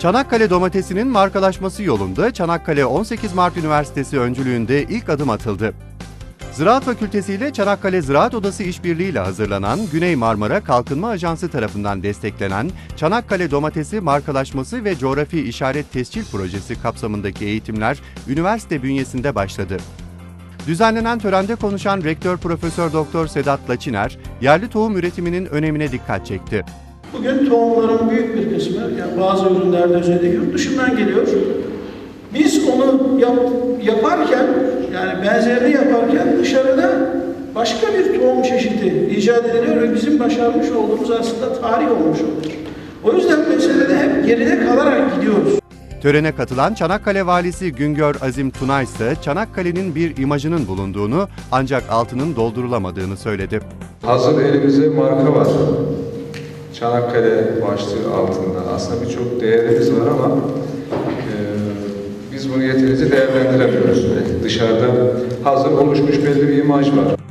Çanakkale domatesinin markalaşması yolunda Çanakkale 18 Mart Üniversitesi öncülüğünde ilk adım atıldı. Ziraat Fakültesi ile Çanakkale Ziraat Odası işbirliğiyle hazırlanan Güney Marmara Kalkınma Ajansı tarafından desteklenen Çanakkale domatesi markalaşması ve coğrafi işaret tescil projesi kapsamındaki eğitimler üniversite bünyesinde başladı. Düzenlenen törende konuşan Rektör Profesör Doktor Sedat Laçiner, yerli tohum üretiminin önemine dikkat çekti. Bugün tohumların büyük bir kısmı, yani bazı ürünlerde özellikle yurt dışından geliyor. Biz onu yaparken, yani benzerini yaparken dışarıda başka bir tohum çeşidi icat ediliyor ve bizim başarmış olduğumuz aslında tarih olmuş oluyor. O yüzden meselede hep geride kalarak gidiyoruz. Törene katılan Çanakkale Valisi Güngör Azim Tunay ise Çanakkale'nin bir imajının bulunduğunu ancak altının doldurulamadığını söyledi. Hazır elimizde marka var. Çanakkale başlığı altında. Aslında birçok değerimiz var ama biz bunu yeterince değerlendiremiyoruz. Dışarıda hazır oluşmuş belli bir imaj var.